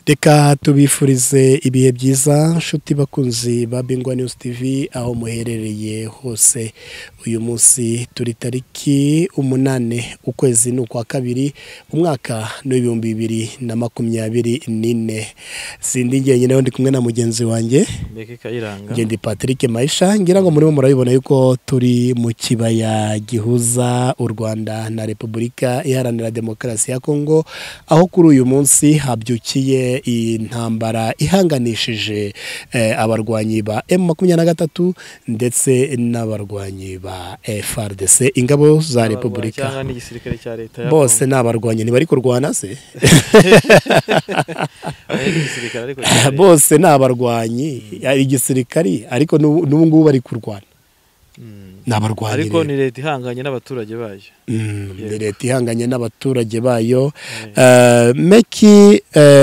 Reka tubifurize ibihe byiza nshuti bakunzi ba Bingwa News TV aho muherereye hose. Uyu munsi turi tariki 8 ukwezi n'ukwa kabiri umwaka n'2024. Sindi ngenyine ndi kumwe na mugenzi wanjye Ngendi Patrick Maisha. Ngira ngo murimo murabibona yuko turi mu kibaya gihuza u Rwanda na Repubulika Iharanira Demokarasi ya Kongo, aho kuri uyu munsi habyukiye intambara ihanganishije abarwanyi ba M23 ndetse n'abarwanyi ba Fardc, ingabo za Repubulika. Bose n'abarwanyi ntibari kurwana se bose n'abarwanyi igisirikari, ariko n'ubungubu bari kurwana n'abarwanyi, ariko ni leta ihanganye n'abaturage bayo. Ni leta ihanganye n'abaturage bayo. Meki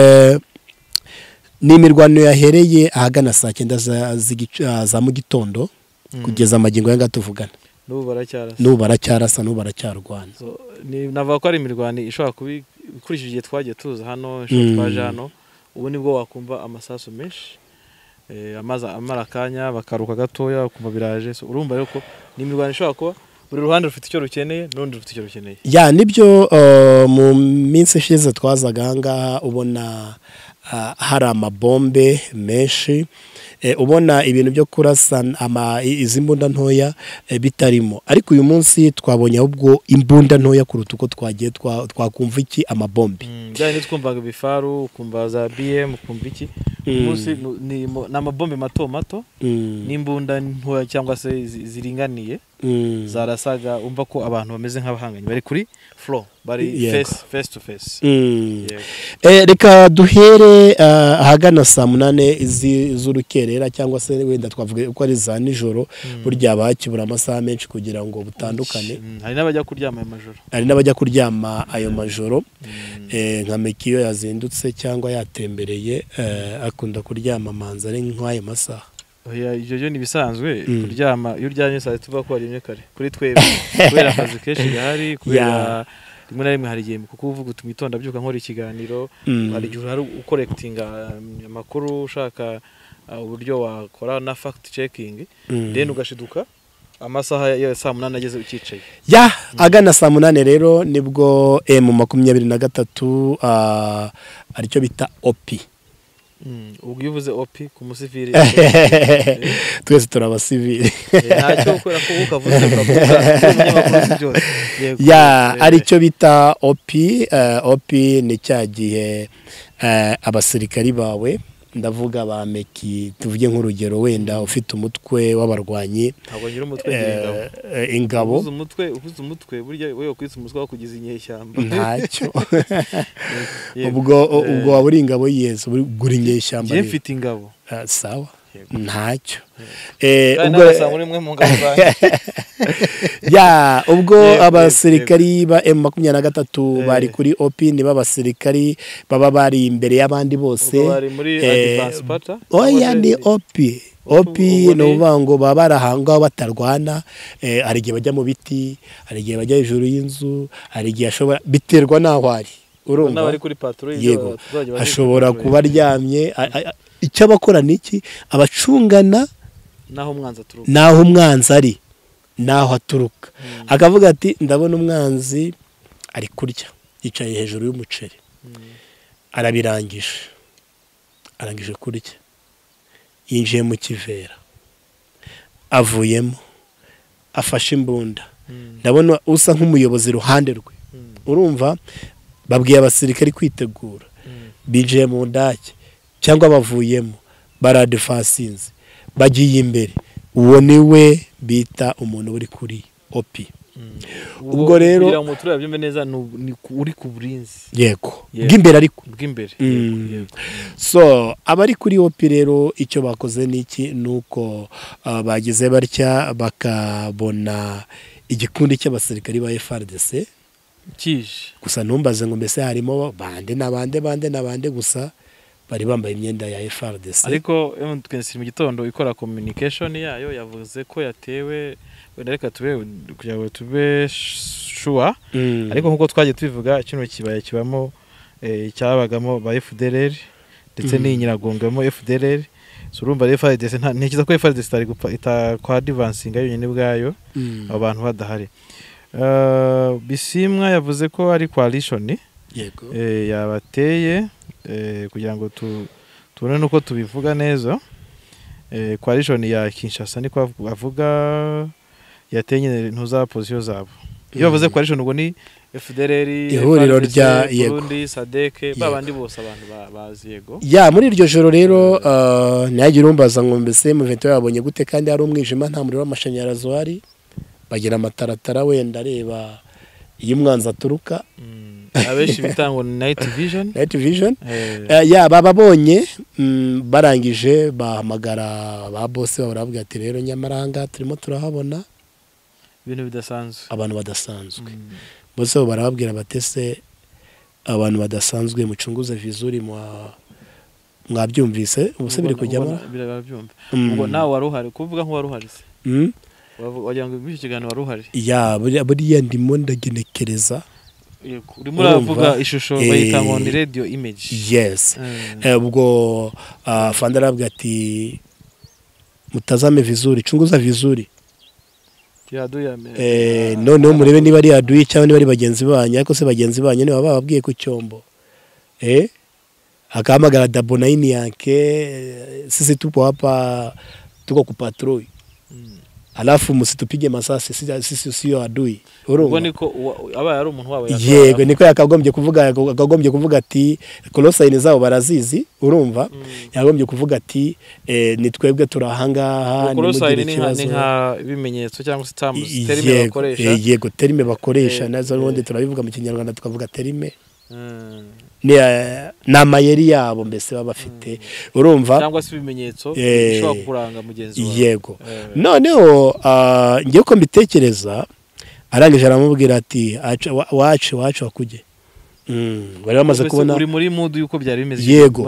ni imirwano yahereye ahagana saa 9 za mu gitondo kugeza amagingo yanga tuvugana. N'ubu baracyarasa n'ubu baracyarwana. Navuga ko ari imirwano ishobora kubikurikije igihe twagiye tuza hano, twaje hano, ubu nibwo wakumva amasasu menshi, amara kanya bakaruka gatoya ukumva biraje. Urumva rero ko ni imirwano ishobora kuba buri ruhande rufite icyo rukeneye n'undi rufite icyo rukeneye. Ya nibyo mu minsi ishize twazaga ahangaha ubona hari amabombe menshi, ubona ibintu byo kurasa izi mbunda ntoya bitarimo, ariko uyu munsi twabonye ahubwo imbunda ntoya kuruta uko twagiye twakumva iki amabombe. Byari twumvaga bifaru, kumva za BM, kumva iki. Umunsi ni amabombe mato mato n'imbunda ntoya cyangwa se ziringaniye zarasaga, umva ko abantu bameze nk'abahanganye bari kuri floor, bari face to face. Reka duhere ahagana saa 8 z'urukerera, cyangwa se wenda twavuga uko ari za nijoro, burya bakibura amasaha menshi kugira ngo butandukane. Hari n'abajya kuryama ayo majoro, hari n'abajya kuryama ayo majoro. Nka Mekiyo yazindutse cyangwa yatembereye akunda kuryama manza ari nk'ayo masaha. Ibyo ni bisanzwe kuryama. Iyo uryamye saa tuva ko ari kare kuri twebwe kubera akazi kenshi gahari, kubera rimwe na rimwe hari igihe kuko uvuga utuma itonda byuka nkora ikiganiro, hari igihe hari ukorectinga amakuru, ushaka uburyo wakora na fact checking, then ugashiduka amasaha ya saa 8 ageze ukicaye. Agana saa 8 rero nibwo M23 aricyo bita OP. Ubwo yuvuze OP ku musivili twese turabasivili ntacyo ukora ko ukavuze ukavuga aricyo bita OP. OP ni cya gihe abasirikari bawe, ndavuga ba Meki, tuvuge nk'urugero wenda ufite umutwe w'abarwanyi, ntabwo nyira umutwe ingabo, uvuze umutwe burya wewe kwitsa umutwe wo kugiza inyeshyamba ntacyo. ubwo waburi ingabo yezo guri inyeshyamba. Je mfite ingabo sawa, ntacyo. Ubwo muri mwe mu ngabo ubwo abasirikari ba M23 bari kuri OP, ni babasirikari baba bari imbere y'abandi bose. Ni OP no uvango baba barahanga batarwana. Hari igihe bajya mu biti, hari igihe bajya hejuru y'inzu, hari igihe ashobora biterwa naho ari. Urumva n'abari kuri patrouille, yego ashobora kuba aryamye. Icyo abakora niki, abacungana naho umwanzi ari, naho aturuka. Akavuga ati ndabona umwanzi ari kurya, yicaye hejuru y'umuceri, arangije kurya, yinjiye mu kivera, avuyemo, afashe imbunda. Ndabona usa nk'umuyobozi iruhande rwe. Urumva babwiye abasirikari kwitegura, binjiye mu ndake cyangwa bavuyemo, baradefasinze, bagiye imbere. Uwo niwe bita umuntu uri kuri OP. Ubwo rero kugira ngo turabyumve neza ni uri ku burinzi, yego bw'imbere, ariko bw'imbere. So abari kuri OP rero icyo bakoze niki, nuko bagize batya bakabona igikundi cy'abasirikari ba Fardc kije. Gusa ntumbaze ngo mbese harimo bande nabande gusa bari bambaye imyenda ya Fardc. Ariko M23 mu gitondo ikora communication yayo yavuze ko yatewe, wenda reka tube kugira ngo tube sure, ariko nkuko twagiye tubivuga kino kibaya kibamo cyabagamo ba FDLR ndetse n'inyiragongamo FDLR surumva Fardc ntekiza ko Fardc kwa advancing yonyine bwayo abantu badahari. Bisimwa yavuze ko ari coalition yego yabateye kugira ngo tubone nuko tubivuga neza. Coalition ya Kinshasa niko avuga yatenye ntuza position zabo. Iyo bavuze coalition ubwo ni FDLR, ihuriro rya Burundi, SADC babandi bose abantu bazi yego. Ya muri iryo joro rero nagira umbaza ngo mbese M23 yabonye gute kandi ari umwijima nta muriro w'amashanyarazi wari bagira amataratara wenda areba iyo umwanzi aturuka abeshi bitango night vision ya bababonye barangije bahamagara ba boss barabwira ati rero nyamaranga turimo turahabona ibintu bidasanzwe abantu badasanzwe bose barababwira batese abantu badasanzwe mucunguze vizuri mwabyumvise ubuse biri kujyamo birabyumva ubwo nawe waruhari kuvuga nko waruhari se wagira ngo ibyo kiganiro waruhari ya buriya ndimo ndagenekereza urimo uravuga ishusho bayita ngo ni radio image. Yes ubwo Fanda arabwira ati mutazame vizuri chunguza vizuri no murebe niba ari aduye cyangwa niba ari bagenzi banyu ariko se bagenzi banyu niba bababwiye ku cyombo akamagara dabo 9 yake sisi tupo hapa tuko ku patrouille alafu musitupige masasi sisi sio adui urumva niko aba yari umuntu wabo yego niko yakagombye kuvuga ati colosaine zabo barazizi urumva yagombye kuvuga ati ni twebwe turahangaha ni colosaine ni nka bimenyetso cyangwa se terime bakoresha yego terime bakoresha nazo ubundi turabivuga mu kinyarwanda tukavuga terime n'amayeri yabo mbese baba bafite urumva cyangwa se ibimenyetso bishobora kuranga mugenzi wawe yego noneho ngiye ko mbitekereza arangije aramubwira ati wacu wakuje bari bamaze kubona uri muri mood yuko byari bimeze yego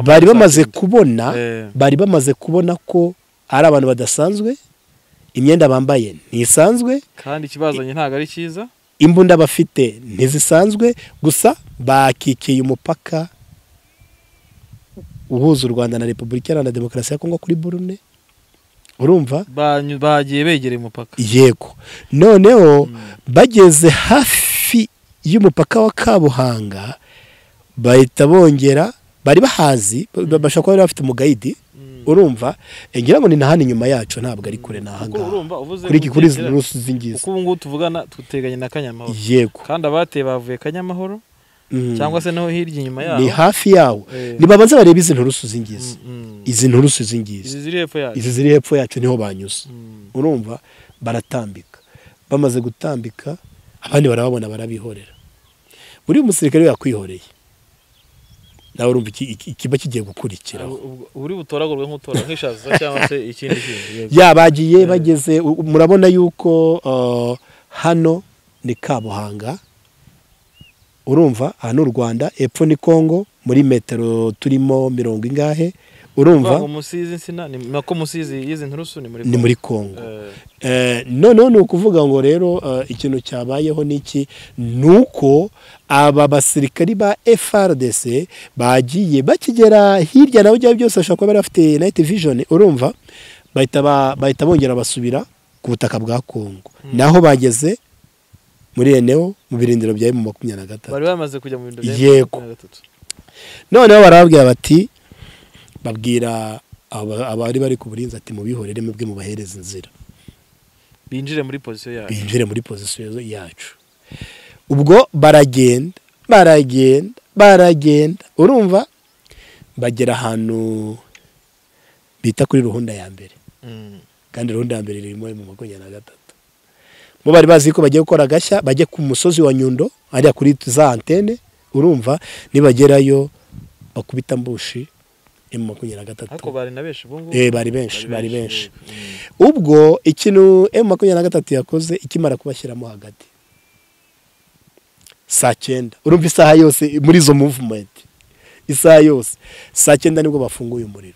bari bamaze kubona ko ari abantu badasanzwe imyenda bambaye ntisanzwe kandi ikibazanye ntago ari cyiza imbunda bafite ntizisanzwe gusa bakikiye umupaka uhuza u Rwanda na Repubulika Iharanira Demokarasi ya Kongo kuri Burundi urumva bagiye begereye umupaka yego noneho bageze hafi y'umupaka wa Kabuhanga bahita bongera bari bahazi bashaka ko bari bafite umugayidi urumva ngira ngo ni nahani nyuma yacu ntabwo ari kure nahanga kuri rusu zingiza uko ubu tuvugana tuteganye na Kanyamamahoro yego kandi abateye bavuye Kanyamamahoro cyangwa se naho hirya inyuma yaho ni hafi yawo nibabanze bareba izi nturusu zingiza izi nturusu zingiza izi ziri hepfo yacu niho banyuze urumva baratambika bamaze gutambika abandi barababona barabihorera buri musirikare yakwihoreye nawe urumva ikiba kigiye gukurikira uri butoragurwe nk'utora nk'ishaza cyangwa se ikindi ya bagiye bageze murabona yuko hano ni Kabuhanga urumva hano Rwanda epfo ni Kongo muri metero turimo 70 ingahe urumva umusizi insina nako musizi yize nturusu ni muri Kongo no ukuvuga ngo rero ikintu cyabayeho niki nuko aba basirikari ba Fardc bagiye bakigera hirya naho bya byose ashaka bari bafite night vision urumva bahita bongera basubira ku butaka bwa Kongo naho bageze muri eneo mu birindiro bya M23 bari bamaze kujya mu birindiro bya M23 noneho barababwira bati babwira abari bari ku burinzi ati mubihorere mwebwe mubahereza inzira binjire muri position yacu ubwo baragenda urumva bagera ahantu bita kuri ruhunda ya mbere kandi ruhunda ya mbere iri mu 23 bo bari bazi ko bagiye gukora gashya bajye ku musozi wa Nyundo ariya kuri za antene urumva nibagerayo bakubita mbushi M23 ariko bari na benshi bungu bari benshi ubwo ikintu M23 yakoze ikimara kubashyiramo hagati saa 9 urumva isaha yose muri zo movement isaha yose saa 9 nibwo bafunguye umuriro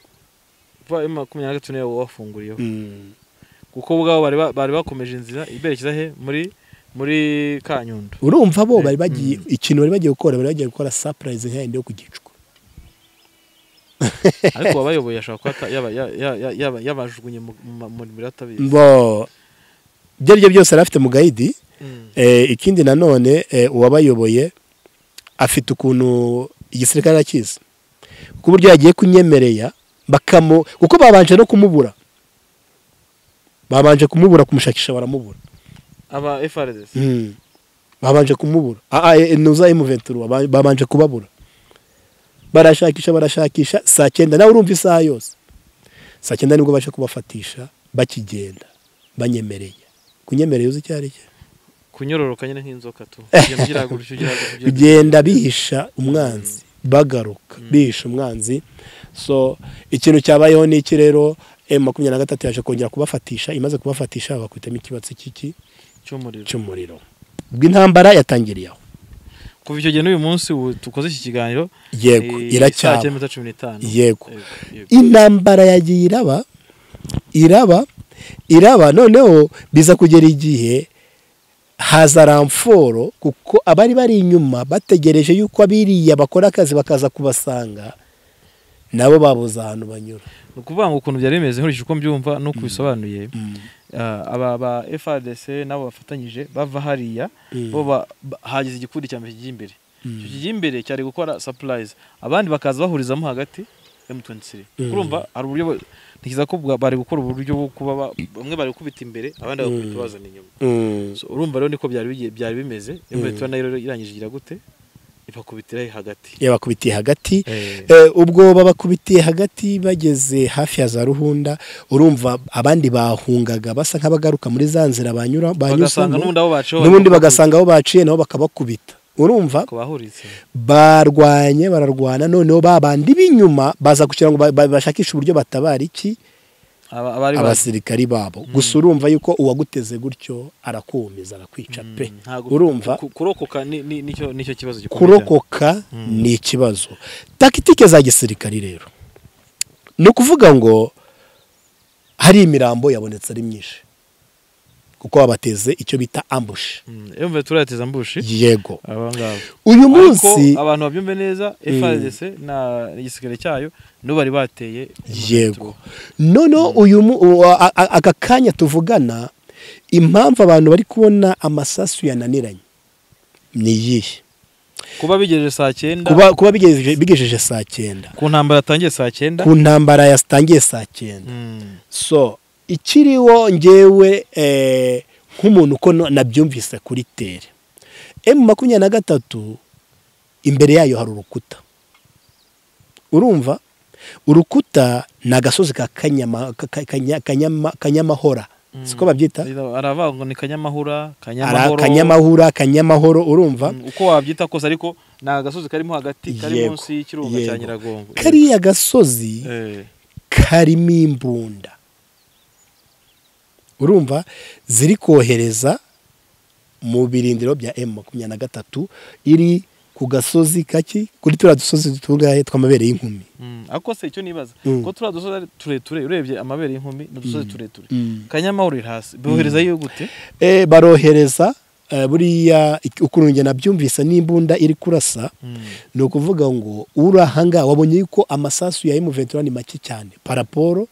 M23 niyo wafunguriyeho kuko bwabo bari bakomeje inzira iberekeza he muri Kanyundo urumva bo bari bagiye ikintu bari bagiye gukora surprise nk'indi yo kugicwa ariko wabayoboye ashaka ko yabajugunye mu miratabizi bo byo byose arafite mu gaidi. Ikindi nanone uwabayoboye afite ukuntu igisirikare akiza ku buryo yagiye kunyemerera kuko babanje no kumubura, kumushakisha baramubura aba FRDC. Babanje kumubura nuza M23 babanje kubabura, barashakisha saa 9 nawe urumva isaha yose saa 9 nibwo baje kubafatisha bakigenda banyemereye. Kunyemereye uzi cyari cye kunyororoka nyine nk'inzoka tu kugenda bihisha umwanzi bagaruka bihisha umwanzi. So ikintu cyabayeho ni iki rero, M23 yaje kongera kubafatisha, imaze kubafatisha bakwitamo ikibatsi cy'umuriro bw'intambara yatangiriye aho. Kuva icyo gihe n'uyu munsi tukoze iki kiganiro yego iracyaba 15. yego intambara yagiye iraba noneho biza kugera igihe haza ramforo, kuko abari bari inyuma bategereje yuko abiriya bakora akazi bakaza kubasanga nabo babuza ahantu banyura. Ukuvuga ngo ukuntu byari bimeze nkurikije uko mbyumva no kubisobanuye, aba FRDC nabo bafatanyije bava hariya bo hagize igikundi cyambere kijya imbere. Icyo kijya imbere cyari gukora supplies, abandi bakaza bahurizamo hagati M23. Urumva hari uburyo ntikiza ko bari gukora uburyo bwo kuba bamwe bari kubita imbere abandi bakubita bazana inyuma. So urumva rero niko byari bimeze. M23 nayo irangije igira gute ibakubitira hagati. Yabakubitiye hagati. Ubwo babakubitiye hagati bageze hafi ya za Ruhunda, urumva abandi bahungaga basa nk'abagaruka muri za nzira banyuze n'ubundi bagasanga aho baciye nabo bakabakubita. Urumva bararwana noneho babandi b'inyuma baza kugira ngo bashakishe uburyo batabara iki abasirikari babo. Gusa urumva yuko uwaguteze gutyo arakumiza arakwica pe. Urumva kurokoka nicyo kibazo gikomeye. Kurokoka ni ikibazo. Taktike za gisirikari rero no kuvuga ngo hari imirambo yabonetse ari myinshi kuko babateze icyo bita ambush. M23 yateze ambush. Yego. Abangabo. Uyu munsi abantu babyumve neza, FRDC na igisigare cyayo no bari bateye. Yego. Nono aka kanya tuvugana impamvu abantu bari kubona amasasu yananiranye ni yihe? Kuba bigejeje saa 9. Kuba bigejeje saa 9. Ku ntambara yatangiye saa 9. Ku ntambara yatangiye saa 9. So ikiriwo ngewe nk'umuntu uko nabyumvise kuri tere M23 imbere yayo hari urukuta. Urumva urukuta na gasozi ka Kanyamahoro siko babyita aravuga ngo ni Kanyamahoro. Urumva uko wabyita kose ariko na gasozi karimo hagati kari munsi y'ikirunga cya Nyiragongo. Kariya gasozi karimo imbunda. Urumva ziri kohereza mu birindiro bya M23 iri ku gasozi kaki kuri tura dusozi dutungaye twamabere y'inkumi. Ako se icyo nibaza ko tura dusozi tureture urebye amabere y'inkumi n'udusozi tureture. Kanyamahoro iri hasi bohereza yo gute? Barohereza buriya ukuntu nabyumvise n'imbunda iri kurasa no kuvuga ngo urahanga wabonye yuko amasasu ya M23 ni make cyane paraporo.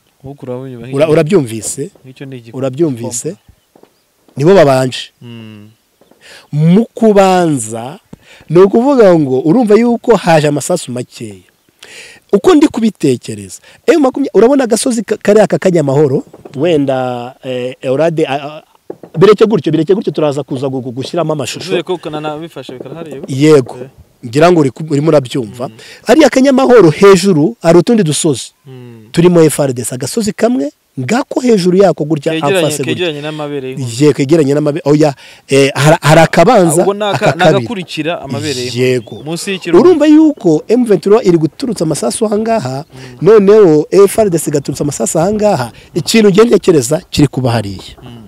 Urabyumvise nibo babanje mu kubanza no kuvuga ngo urumva yuko haje amasasu makeya. Uko ndi kubitekereza urabona agasozi kari aka Kanyamahoro wenda orade bireke gutyo turaza kuza gushyiramo amashusho. Yego ngira ngo urimo urabyumva. Ari Kanyamahoro hejuru ari utundi dusozi turimo FRDC agasozi kamwe ngako hejuru yako gurya afase kegeranye n'amabere y'inkubi. Kegeranye n'amabere oya hari akabanza nagakurikira amabere y'inkubi munsi y'ikirunga. Urumva yuko M23 iri guturutsa amasasu ahangaha noneho FRDC gaturutsa amasasu ahangaha ikintu ngendekereza kiri kuba hariya.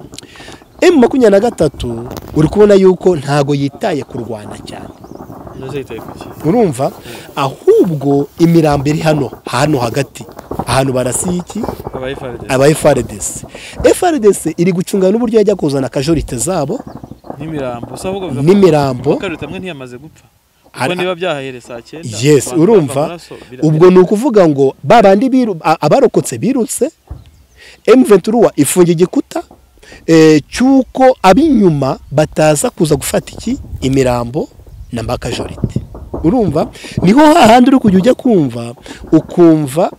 M23 uri kubona yuko ntago yitaye kurwana cyane. Urumva ahubwo imirambo iri hano hagati ahantu barasiki aba FRDC iri gucunga n'uburyo yajya kuzana kajorite zabo n'imirambo karutamwe ntiyamaze gupfa. Kuko niba byahere saa 9. Yes, urumva ubwo ni ukuvuga ngo babandi abarokotse birutse M23 ifunga igikuta cyuko abinyuma bataza kuza gufata iki imirambo na makajorite. Urumva niho hahandi uri kujya kumva ukumva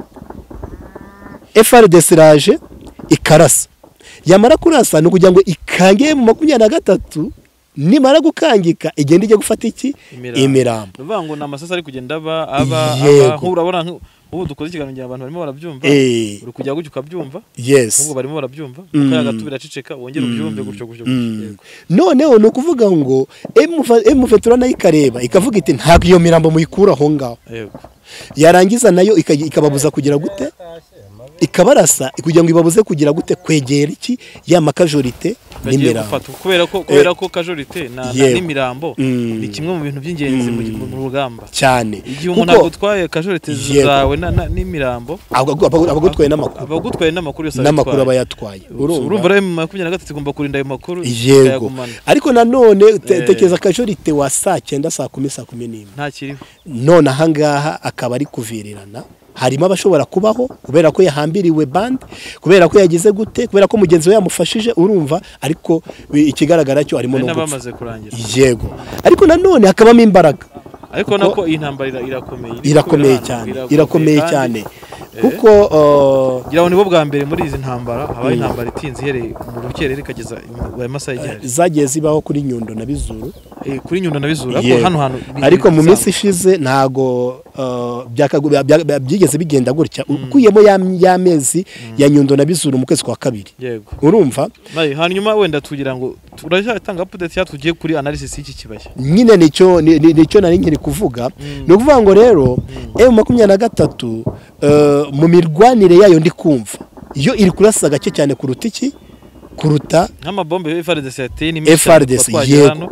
Fardc raje ikarasa, yamara kurasa no kugira ngo ikange mu 23 nimara gukangika igenda ije gufata iki imirambo. Uvuga ngo namasasa ari kugenda aba urabona ubu dukoze ikiganiro abantu barimo barabyumva uri kujya gutyo ukabyumva. Yes, ubu barimo barabyumva Hagati biraceceka wongera ubyumve gutyo. Noneho no kuvuga ngo M23 nayo ikareba ikavuga iti ntabwo iyo mirambo muyikura aho ngaho. Yego, yarangiza nayo ikababuza kugira gute ikabarasa kugira ngo ibabuze kugira gute kwegera iki ya makajorite n'imirambo. kubera ko kajorite na n'imirambo ni kimwe mu bintu by'ingenzi mu rugamba cyane. Igihe umuntu agutwaye kajorite zawe n'imirambo abagutwaye n'amakuru yose n'amakuru abayatwaye. Urumva rero mu 23 igomba kurinda ayo makuru. Yego, ariko nanone tekeza kajorite wa saa 9 saa 10 saa 11 nta kiriho. None ahangaha akaba ari kuvirirana. Harimo abashobora kubaho kubera ko yahambiriwe band, kubera ko yagize gute, kubera ko mugenzi we yamufashije. Urumva ariko ikigaragara cyo arimo no bamaze kurangira. Yego, ariko nanone hakabamo imbaraga. Ariko nako iyi ntambara irakomeye cyane kuko gira nibo bwa mbere muri izi ntambara habaye intambara itinze ihereye mu rukerere kageza amasaha y'igihari zagiye zibaho kuri Nyundo na Bizuru. Kuri Nyundo na Bizuru hano ariko mu minsi ishize ntago byigeze bigenda gutya ukuyemo y'amezi ya Nyundo na Bizuru mu kwezi kwa kabiri. Yego, urumva hanyuma wenda tugira ngo turajatanga update yatugiye kuri analysis y'iki kibashya. Nyine nicyo nari nkiri kuvuga. No kuvuga ngo rero M23 mu mirwanire yayo ndi kumva iyo iri kurasa gake cyane kuruta nk'amabombe Fardc yateye yego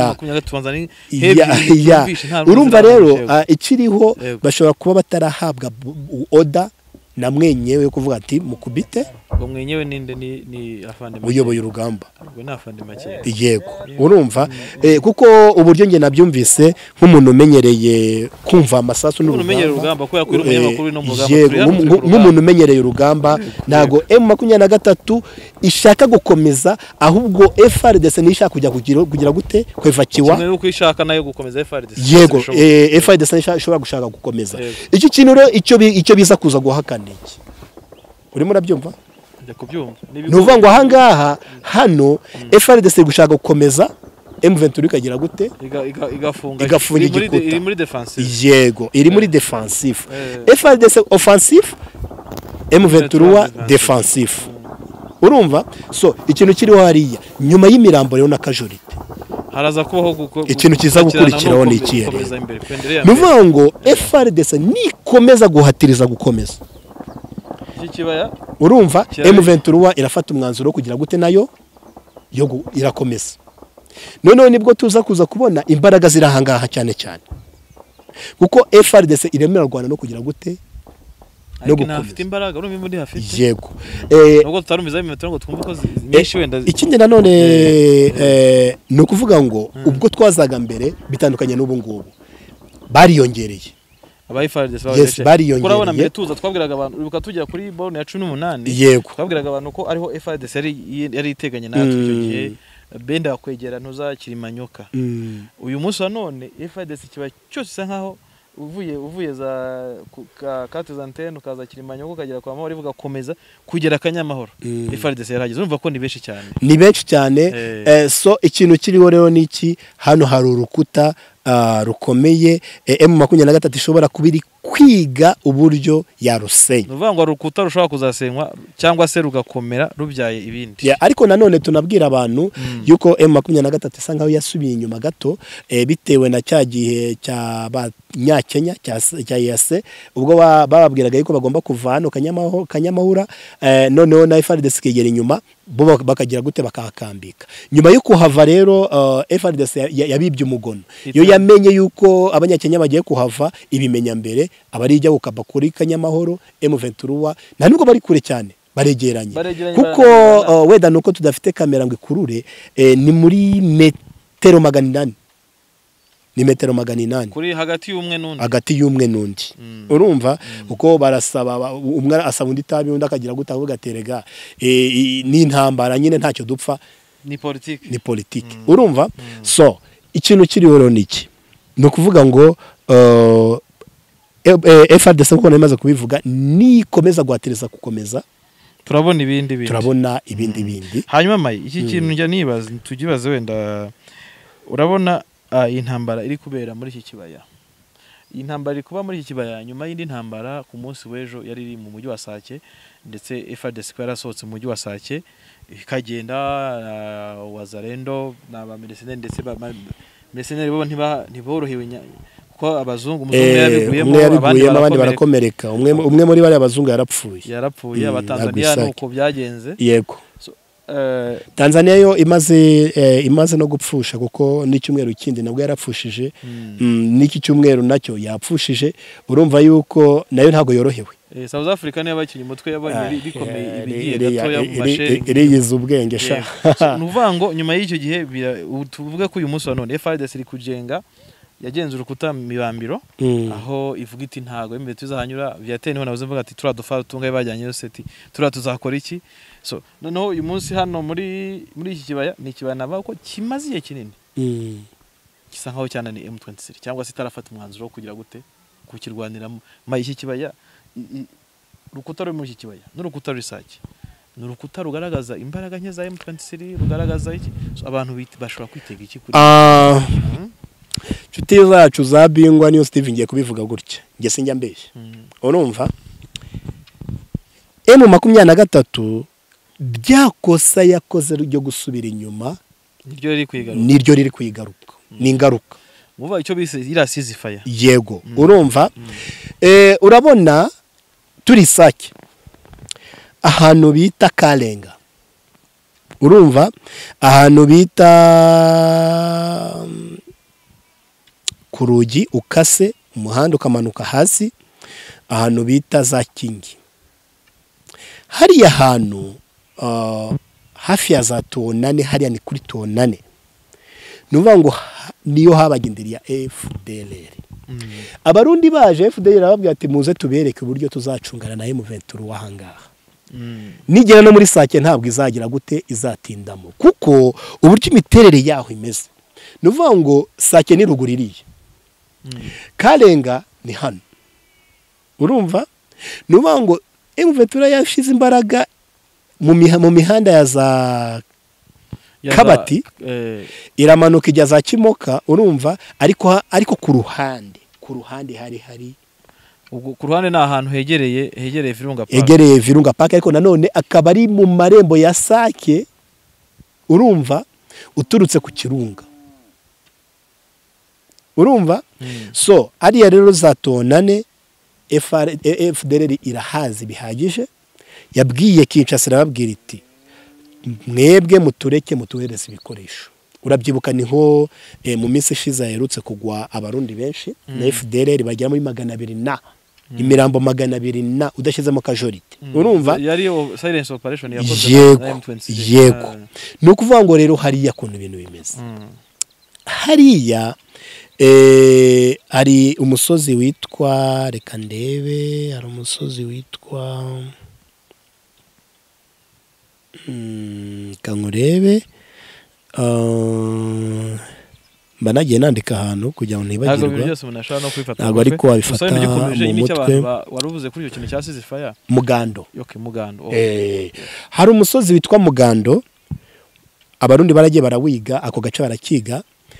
urumva rero ikiriho bashobora kuba batarahabwa oda na mwenyewe yo kuvuga ati mukubite. Ngo mwenyewe ninde ni afande make uyoboye urugamba. Ngo ni afande make. Yego, urumva kuko uburyo nge nabyumvise nk'umuntu umenyereye kumva amasasu n'urugamba ko yakwira umunyamakuru no mu rugamba. Yego, nk'umuntu umenyereye urugamba nago M23 ishaka gukomeza ahubwo Fardc nishaka kujya kugira gute kwevakiwa. Kimwe uko ishaka nayo gukomeza Fardc. Yego, Fardc ishobora gushaka gukomeza. Iki kintu rero icyo biza kuza guhakana iki urimo urabyumva. Nuvuga ngo ahangaha hano Fardc gushaka gukomeza M23 ikagira gute igafunga igikuta. Iri muri defensive. Yego, iri muri defensive. Fardc offensive, M23 defensive. Urumva so ikintu kiriho hariya nyuma y'imirambo rero na kajorite haraza kubaho ikintu kiza gukurikiraho ni iki. Nuvuga ngo Fardc nikomeza guhatiriza gukomeza kibaya. Urumva M23 irafata umwanzuro kugira gute nayo yo irakomeza. Noneho nibwo tuza kuza kubona imbaraga zirahangaha cyane kuko Fardc iremera Rwanda no kugira gute no gukomeza imbaraga urumva muri hafite. Yego, nubwo tutarumiza imetero ngo twumve ko nyinshi wenda ikindi nanone no kuvuga ngo ubwo twazaga mbere bitandukanye n'ubu ngubu bariyongereye abayi Fardc bariyongereye. Kurabona mbere tuza twabwiraga abantu uruka tujya kuri bone ya 18. Yego, twabwiraga abantu ko ariho Fardc yari iteganye natwe icyo gihe benda yakwegera ntuzakiri manyoka. Uyu munsi wa none Fardc kiba cyose nkaho uvuye za Katuzantene ukaza Kirimanyo ukagera kwa Mahoro ivuga komeza kugera Kanyamahoro. Fardc yarageze urumva ko ni benshi cyane. So ikintu kiriho rero niki hano hari urukuta rukomeye M23 ishobora kubiri kwiga uburyo yarusenya. Nuvuga ngo rukuta rushobora kuzasenywa cyangwa se rugakomera rubyaye ibindi. Ariko nanone tunabwira abantu yuko M23 isangaho yasubiye inyuma gato bitewe na cyagihe cya Nyakenya cya yase ubwo bababwiraga yuko bagomba kuva hano Kanyamahura noneho na Fardc kigera inyuma bo bakagira gute bakahakambika. Nyuma yo kuhava rero Fardc yabibye umugono yo yamenye yuko abanyakenya bagiye kuhava ibimenya mbere abari ijya gukaba kuri Kanyamahoro M23 nta nubwo bari kure cyane baregeranye kuko weda nuko tudafite kamera ngo ikurure ni muri metero 800 ni metero 800 kuri hagati y'umwe n'undi urumva uko barasaba umwe asaba undi tabi undi akagira gutavuga aterega n'intambara nyine ntacyo dupfa ni politique urumva so ikintu kiri horo niki no kuvuga ngo Fardc uko namaze kubivuga nikomeza guhatereza gukomeza turabona ibindi hanyuma mayi iki kintu njya nibaza tugibaze wenda urabona intambara iri kubera muri iki kibaya intambara iri kuba muri iki kibaya nyuma y'indi ntambara ku munsi w'ejo yari iri mu mujyi wa Sake ndetse Fardc yarasohotse mu mujyi wa Sake ikagenda wazarendo n'abamedecine ndetse medecine bo ntiborohewe ko abazungu umuzungu yabiguyemo abandi barakomereka umwe muri bari abazungu yarapfuye abatanzania nuko byagenze yego Tanzania yo imaze no gupfusha kuko n'icyumweru kindi nabwo yarapfushije n'iki cyumweru nacyo yapfushije urumva yuko nayo ntago yorohewe South Africa niyo bakinye umutwe yabonye bikomeye ibigiye gatoya mu mashe iriyiza ubwenge sha nuvango nyuma y'icyo gihe tuvuga ko uyu munsi wa none Fardc iri kujenga yagenze urukuta mibambiro aho ivuga iti ntago imbe tuzahanyura vyatene ho navuze mvuga ati turadufa tungaye bajyanye yose ati tuzakora iki so noneho uyu munsi hano muri iki kibaya ni kibaya naba ko kimaziye kinini kisa nkaho cyane ni M23 cyangwa se tarafata umwanzuro kugira gute kukirwanira ma iki kibaya rukuta ruri muri iki kibaya n'urukuta rusake n'urukuta rugaragaza imbaraga nke za M23 rugaragaza iki so abantu bashobora kwitega iki kuri Chuti zacu za bingwa niyo Steve ngiye kubivuga gutya ngiye sinjya mbeshye urumva M23 byakosa yakoze ryo gusubira inyuma niryo riri kwigaruka ni ingaruka muva icyo bise irasize fire yego urumva urabona turi Sake ahantu bita Kalenga urumva ahantu bita kurugi ukase umuhanda ukamanuka hasi ahantu bita za Kingi hariya hantu hafi ya za tonane hariya ni kuri tonane nuvuga ngo niyo habagenderiya FDLR abarundi baje FDLR bababwira ati muze tubereke uburyo tuzacungana na M23 wahangaha nigera no muri Sake ntabwo izagira gute izatindamo kuko uburyo imiterere yaho imeze nuvuga ngo Sake ni ruguririye Kalenga ni hano urumva nuvuga ngo M23 yashize imbaraga mu mihanda ya za Kabati iramanuka ijya za Kimoka urumva ariko ku ruhande hari ku ruhande na ahantu hegereye Virunga Park ariko nanone akaba ari mu marembo ya Sake urumva uturutse ku Kirunga urumva so ariya rero zatonane FDLR irahazi bihagije yabwiye Kinshasa babwira iti mwebwe mutureke mutuhereze ibikoresho urabyibuka niho mu minsi ishize yerutse kugwa abarundi benshi na FDLR bagera muri 200 na imirambo 200 na udashizemo kajorite urumva yari silence operation yakoze na M23 yego no kuvuga ngo rero hariya kuntu ibintu bimeze hariya ari umusozi witwa reka ndebe hari umusozi witwa kanurebe banagiye nandika ahantu kugira ngo ntibagirwa ntabwo ariko wabifata mu mutwe waruvuze kuri icyo kintu cyasize fire Mugando Mugando hari umusozi witwa Mugando abarundi baragiye barawiga ako gace barakiga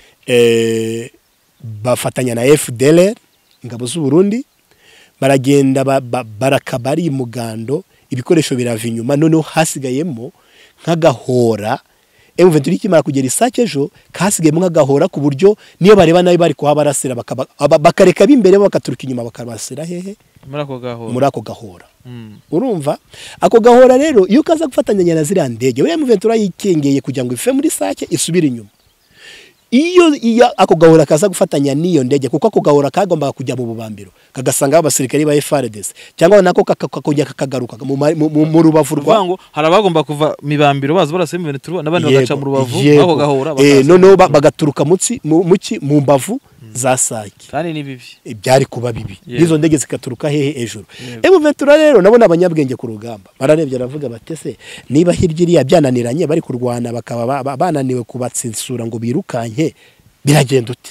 bafatanya na FDLR ingabo z'u Burundi baragenda barakabari Mugando ibikoresho birava inyuma noneho hasigayemo nk'agahora M23 kimara kugera Sake ejo kasigayemo nk'agahora ku buryo niyo bareba nayo bari kuhabarasira bakareka b'imbere bakaturuka inyuma bakabasira hehe muri ako gahora urumva ako gahora rero iyo kaza gufatanya na ziriya ndege M23 yikengeye kugira ngo ife muri Sake isubire inyuma iyo ako gahora kaza gufatanya niyo ndege kuko ako gahora kagomba kujya mu bubambiro kagasanga abasirikari ba Fardc cyangwa nako kakojya kakagaruka mu rubavu rwango harabagomba kuva mibambiro bazo barase M23 nabandi bagaca mu rubavu ako gahora noneho bagaturuka mu mbavu za Sake kandi ni bibi byari kuba bibi nizo ndege zikaturuka hehe ejuru M23 rero nabona abanyabwenge ku rugamba bararebye aravuga batese niba hirya byananiranye bari kurwana bakaba bananiwe kubatsinsura ngo birukanke biragenda ute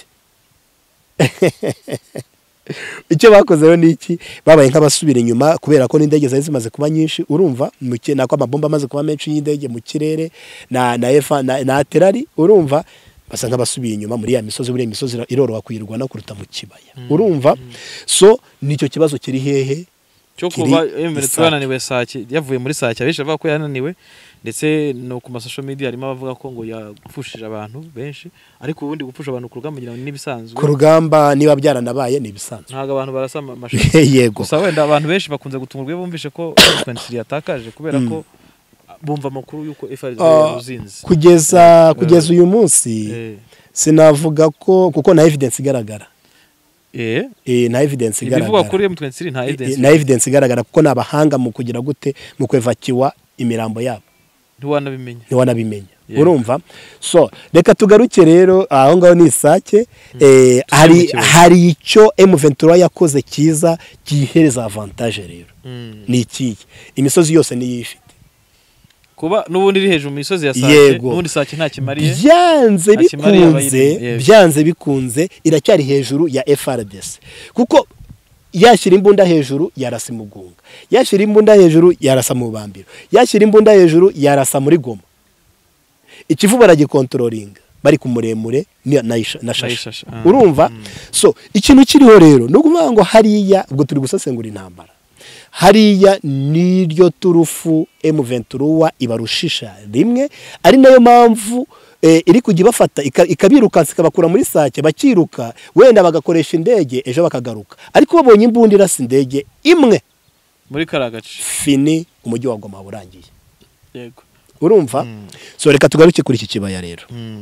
icyo bakoze rero niki babaye nk'abasubira inyuma kubera ko n'indege zari zimaze kuba nyinshi urumva nako amabomba amaze kuba menshi y'indege mu kirere na terari urumva basa nk'abasubiye inyuma muri ya misozi buri misozi iroroha kuyirwana kuruta mu kibaya urumva so nicyo kibazo kiri hehe cyo kuba M23 yananiwe Sake yavuye muri Sake abisha bavuga ko yananiwe ndetse no ku social media harimo abavuga ko ngo yagufushije abantu benshi ariko ubundi gupfusha abantu ku rugamba ngira nibisanzwe ku rugamba niba byaranabaye nibisanzwe ntago abantu barasama amashusho yego gusa wenda abantu benshi bakunze gutungurwa bumvishe ko M23 yatakaje kubera ko bumva makuru yuko Fardc yaruzinze kugeza uyu munsi sinavuga ko kuko na evidence igaragara na evidence igaragara bivuga kuri M23 na evidence igaragara kuko nabahanga mu kugira gute mu kwevakiwa imirambo yabo ntiwanabimenya urumva so reka tugaruke rero aho ngaho ni Sake hari icyo M23 yakoze kiza gihereza avantage rero ni iki imisozi yose ni yifite kuba nubundi iri hejuru mu misozi ya Sake nubundi Sake nta kimariye byanze bikunze iracyari hejuru ya Fardc kuko yashyira imbunda hejuru yarasa Mugunga yashyira imbunda hejuru yarasa mu Bambiro yashyira imbunda hejuru yarasa muri Goma ikivu baragikontrolinga bari ku muremure na Shasha urumva so ikintu kiriho rero no kuvuga ngo hariya ubwo turi gusesengura intambara hariya niryo turufu M23 ibarushisha rimwe ari nayo mpamvu iri kujya bafata ikabirukansa ikabakura muri Sake bakiruka wenda bagakoresha indege ejo bakagaruka ariko babonye imbunda irasa indege imwe muri karagace fini umujyi wa Goma urangiye yego urumva so reka tugaruke kuri iki kibaya rero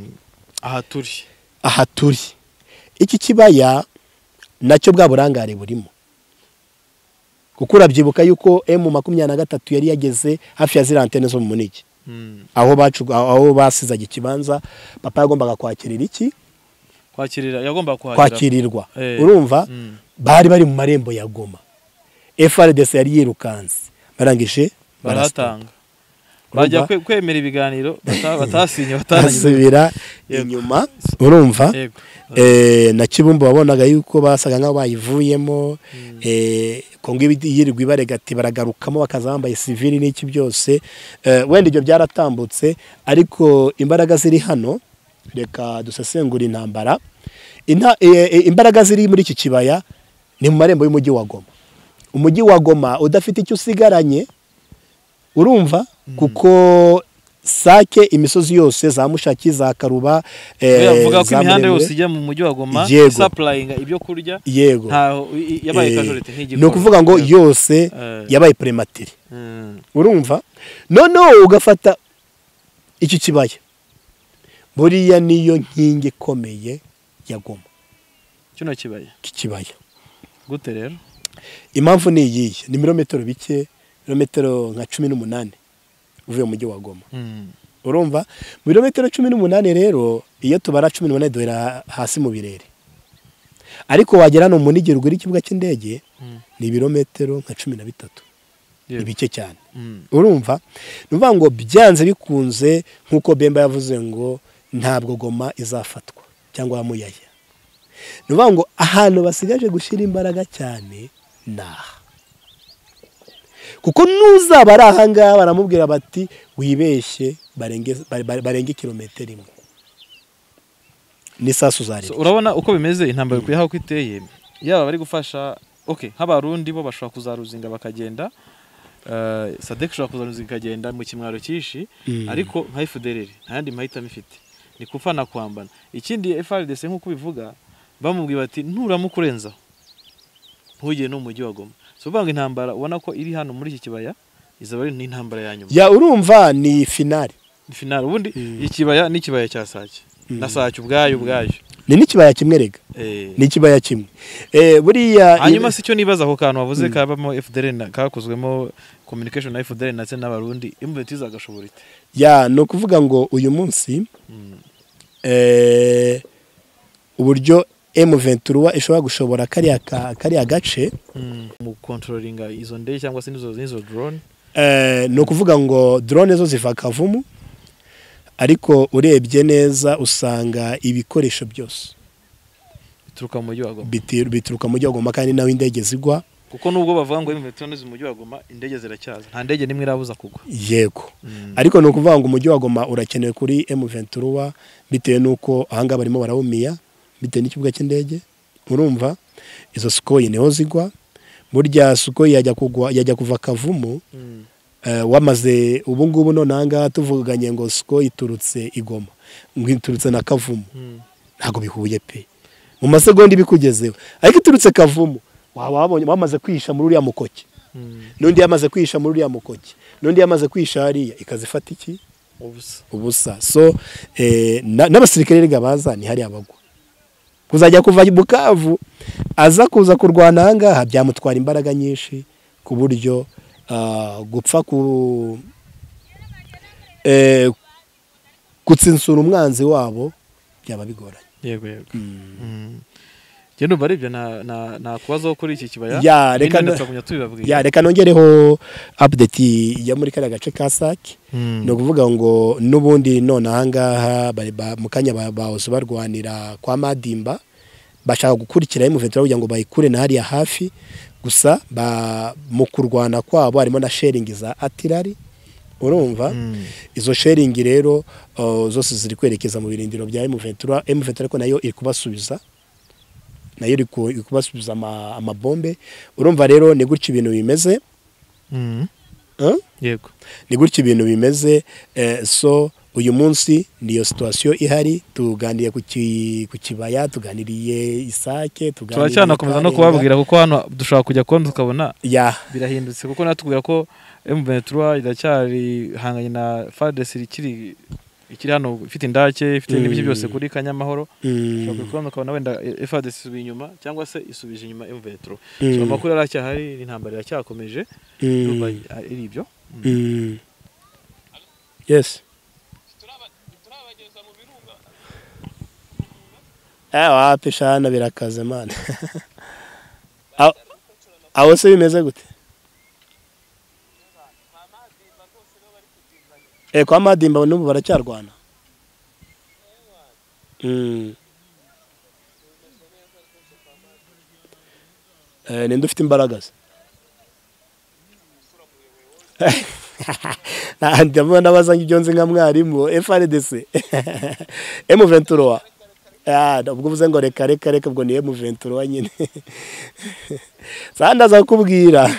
aha turi iki kibaya nacyo bwa burangare burimo kuko urabyibuka yuko M23 yari yageze hafi ya zirantene zo mu munigi aho basizaga ikibanza papa yagombaga kwakirira iki kwakirirwa urumva bari mu marembo ya Goma Fardc yari yirukanze barangije baratanga bajya kwemera ibiganiro batasinye batasubira inyuma urumva na Kibumbu wabonaga yuko basaga nkaho bayivuyemo Kongo yirirwa ibarega ati baragarukamo bakazambaye civil n'iki byose wenda ibyo byaratambutse ariko imbaraga ziri hano reka dusesengura intambara imbaraga ziri muri iki kibaya ni mu marembo y'umujyi wa Goma umujyi wa Goma udafite icyo usigaranye urumva kuko Sake imisozi yose za Mushaki za Karuba yavuga ko imihanda yose ijya mu mujyi wa Goma supplying ibyo kurya ntaho yabaye casualty nk'igikora no kuvuga ngo yose yabaye premature urumva none ugafata iki kibaya buriya niyo nkingi komeye ya Goma kino kibaya gute rero impamvu ni iyi ni milimetero bike milimetero nka 18 uvuye mu mujyi wa Goma urumva milimetero 18 rero iyo tubara 18 dohera hasi mu birere ariko wagera no munigero guri kibuga cy'indege ni ibirometero nka 13 ibike cyane urumva nuvuga ngo byanze bikunze nkuko Bemba yavuze ngo ntabwo Goma izafatwa cyangwa amuyaya nuvuga ngo ahantu basigaje gushira imbaraga cyane naha kuko nuzaba ari ahanga baramubwira bati wibeshye barenge kilometero imwe ni sasu zari urabona uko bimeze intambara kuyaho kwiteye yaba bari gufasha nk'abarundi bo bashobora kuzaruzinga bakagenda Sadek shobora kuzaruzinga ikagenda mu kimwaro kishi ariko nka FDLR ntandi mahitamo ifite ni kufana kwambana ikindi Fardc nkuko bivuga bamubwiye bati nturamukurenza ntugiye no mu mujyi wa Goma so banga intambara ubona ko iri hano muri iki kibaya izaba ari n'intambara ya nyuma ya urumva ni finale ubundi ikibaya ni kibaya cya Sake na Sake ubwayo ni n'ikibaya kimwe rega ni ikibaya kimwe buriya hanyuma si cyo nibaza ko kantu wavuze kabamo FDLR kakozwemo communication na FDLR ndetse n'abarundi M23 zagashobora ite ya no kuvuga ngo uyu munsi uburyo M23 ishobora gushobora kariya gace mu controllinga izo ndege cyangwa se nizo drone no kuvuga ngo drone zo ziva Kavumu ariko urebye neza usanga ibikoresho byose bituruka mu mujyi wa Goma bituruka mu mujyi wa Goma kandi naho indege zigwa kuko nubwo bavuga ngo M23 mu mujyi wa Goma indege ziracyaza nta ndege nimwe irabuza kugwa yego ariko no kuvuga ngo umujyi wa Goma urakenewe kuri M23 bitewe nuko ahanga barimo barawumiya bitewe n'ikibuga cy'indege urumva izo Sukhoi niho zigwa burya Sukhoi yajya kuva Kavumu wamaze ubu ngubu none ahanga tuvuganye ngo Sukhoi iturutse igoma ngiturutse na Kavumu ntago bihuye pe mu masegonda bikugezeho ariko iturutse Kavumu wabonye bamaze kwisha muri uriya mukoki n'undi yamaze kwisha muri uriya mukoki n'undi yamaze kwisha hariya ikazifata iki ubusa so n'abasirikare rega baza ni hariya bagwa kuzajya kuva Bukavu aza kuza kurwana ahangaha byamutwara imbaraga nyinshi ku buryo gupfa gutsinsura umwanzi wabo byaba bigoranye yego Gendo baribyo na kubazo kuri iki kibaya reka nongereho update ya muri kare gace ka Sake no kuvuga ngo nubundi none ahangaha mu kanya bahose barwanira kwa Madimba bashaka gukurikira M23 kugira ngo bayikure na hariya hafi gusa mu kurwana kwabo harimo na sharing za artillery urumva izo sharing rero zose ziri kwerekeza mu birindiro bya M23 ariko nayo iri kubasubiza amabombe urumva rero ni gutya ibintu bimeze yego ni gutya ibintu bimeze so uyu munsi niyo situation ihari tuganiriye ku kibaya tuganiriye Isake tuganiriye komeza no kubabwira kuko hano dushaka kujya konza tukabona birahindutse kuko natubwira ko M23 iracyari hanganye na Fardc ikiri hano ifite indake ifite n'ibiki byose kuri Kanyamahoro ushobora kubona ukabona wenda Fardc isubiye inyuma cyangwa se isubije inyuma M23 so amakuru aracyahari intambara iracyakomeje iri ibyo yes wapi shana birakaze mana aho se bimeze gute kwa Madimba n'ubu baracyarwana ninde ufite imbaraga ndabona bazanye ibyo nzi nka mwarimu Fardc M23 ubwo uvuze ngo reka ubwo ni M23 nyine sandaza kukubwira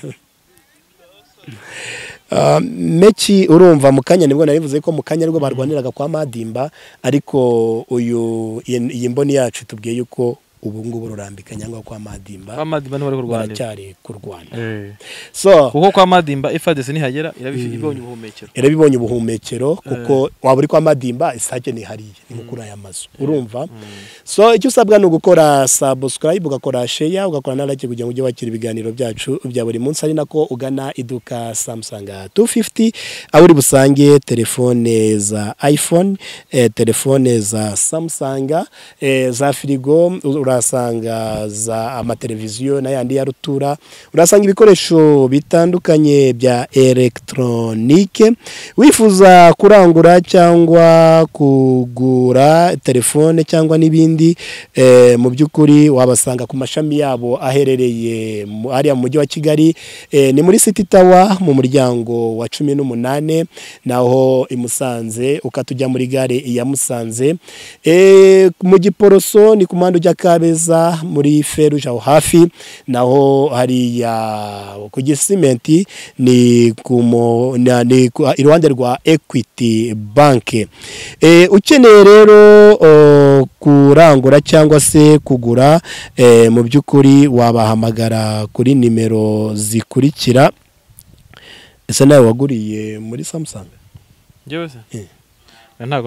Meki urumva mu kanya nibwo narivuze ko mu kanya rwo barwaniraga kwa Madimba ariko iyi mboni yacu tubwiye yuko ubu ngubu rurambika nyangwa kwa Madimba n'abari kurwana cyari kurwana so kuko kwa Madimba Fardc nihagera irabibonye ubuhumekero kuko waba uri kwa Madimba Isake ni hariye ni mukura aya mazu urumva so icyo usabwa no gukora subscribe ugakora share ugakora na like kugira ngo ujye wakira ibiganiro byacu bya buri munsi ari nako ugana iduka Samsung 250 aho uri busange telefone za iPhone telefone za Samsung za frigo urasanga za amateleviziyo n'ayandi ya rutura urasanga ibikoresho bitandukanye bya electronique wifuza kurangura cyangwa kugura telefone cyangwa n'ibindi mu byukuri wabasanga ku mashami yabo aherereye hariya mu mujyi wa Kigali ni muri City Tower mu muryango wa 18 naho imusanze ukatujya muri gare ya Musanze mu Giporoso ni kumando ujya Kabeza muri Feruje aho hafi naho hariya ku Gisimenti ni iruhande rwa Equity Bank ukeneye rero kurangura cyangwa se kugura mu byukuri wabahamagara kuri nimero zikurikira ese nawe waguriye muri Samsung yewe se ntago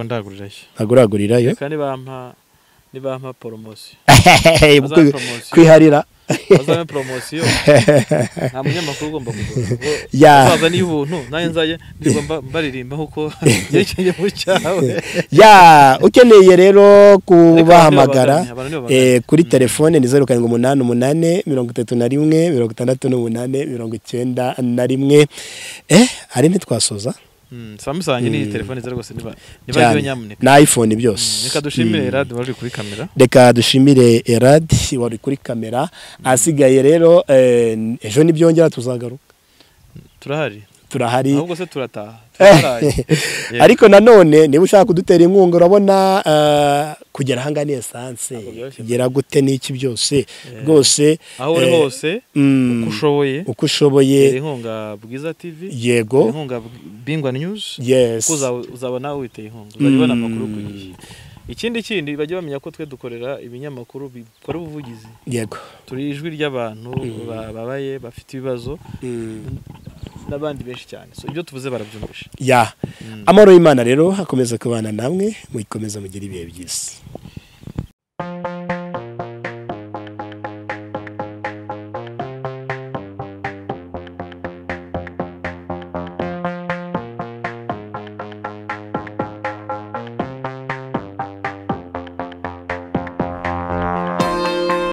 ndagurirayo kandi bampa promotion kwiharira bazame promotion nta munyamakuru ugomba kugora baza ni ubuntu naye nzaye ndigomba mbaririmba huko yerekeye mu cyawe ukeneye rero kubahamagara kuri telefone ni 0788 hari ntitwasoza Samsung ni telefone zero gose niba yo nyamuneka na iPhone byose reka dushimire Erad wari kuri kamera reka dushimire Erad wari kuri kamera asigaye rero ejo nibyongera tuzagaruka turahari ahubwo se turataha ariko nanone niba ushaka kudutera inkunga urabona kugera hanga ni essence kugera gute n'iki byose rwose aho uri hose uko ushoboye inkunga Bwiza TV yego inkunga Bingwa News yes uzabona witeye inkunga uzabona amakuru kuri ikindi bajye bamenya ko twe dukorera ibinyamakuru bikora ubuvugizi yego turi ijwi ry'abantu babaye bafite ibibazo n'abandi benshi cyane so ibyo tuvuze barabyumvisha amahoro y'Imana rero hakomeza kubana namwe muyikomeza mugira ibihe byiza